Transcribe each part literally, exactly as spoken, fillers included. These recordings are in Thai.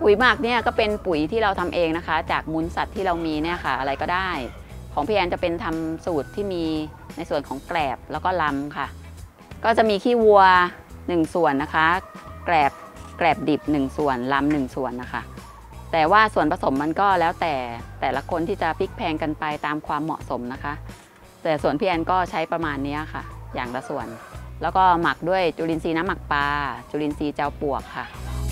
ปุ๋ยหมักเนี่ยก็เป็นปุ๋ยที่เราทำเองนะคะจากมูลสัตว์ที่เรามีเนี่ยค่ะอะไรก็ได้ของพี่แอนจะเป็นทำสูตรที่มีในส่วนของแกลบแล้วก็ลำค่ะก็จะมีขี้วัวหนึ่งส่วนนะคะแกลบแกลบดิบหนึ่งส่วนลำหนึ่งส่วนนะคะแต่ว่าส่วนผสมมันก็แล้วแต่แต่ละคนที่จะพลิกแพงกันไปตามความเหมาะสมนะคะแต่ส่วนพี่แอนก็ใช้ประมาณนี้ค่ะอย่างละส่วนแล้วก็หมักด้วยจุลินทรีย์น้ำหมักปลาจุลินทรีย์เจ้าปวกค่ะ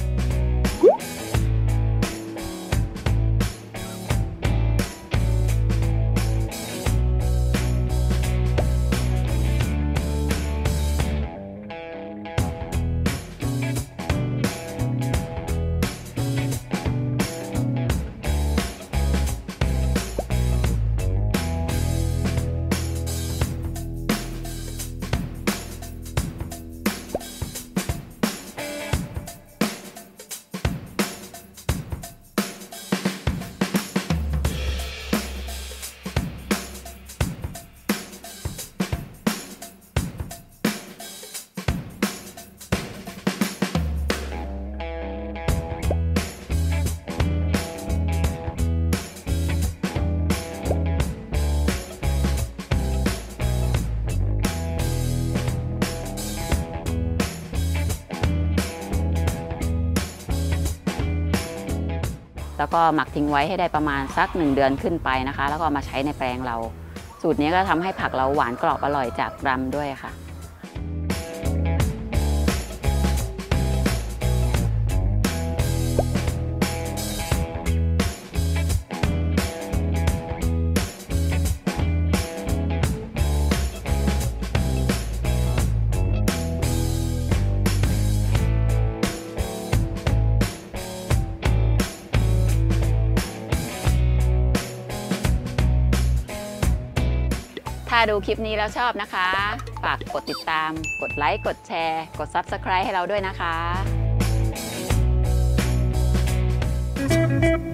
แล้วก็หมักทิ้งไว้ให้ได้ประมาณสักหนึ่งเดือนขึ้นไปนะคะแล้วก็มาใช้ในแปลงเราสูตรนี้ก็ทำให้ผักเราหวานกรอบอร่อยจากรำด้วยค่ะถ้าดูคลิปนี้แล้วชอบนะคะฝากกดติดตามกดไลค์กดแชร์กด ซับสไครบ์ ให้เราด้วยนะคะ